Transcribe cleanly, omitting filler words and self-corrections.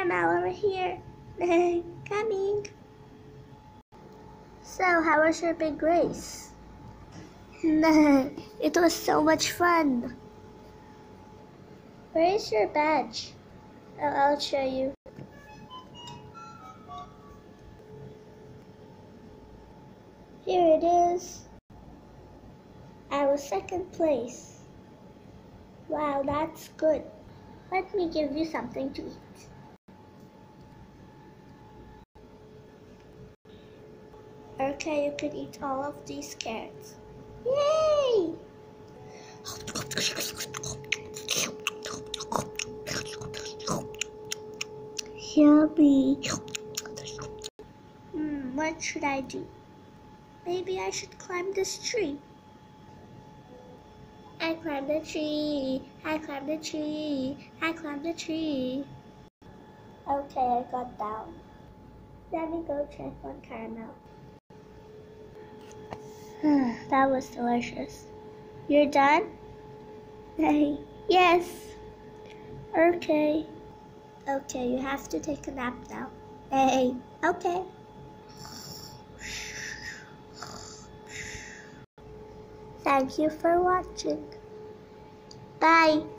caramel over here. Coming. So, how was your big race? It was so much fun. Where is your badge? Oh, I'll show you. Here it is. I was second place. Wow, that's good. Let me give you something to eat. Okay, you can eat all of these carrots. Yay! Yummy. What should I do? Maybe I should climb this tree. I climbed the tree, I climbed the tree, I climbed the tree. Okay, I got down. Let me go check on caramel. That was delicious. You're done? Hey, yes. Okay. Okay, you have to take a nap now. Hey, okay. Thank you for watching. Bye.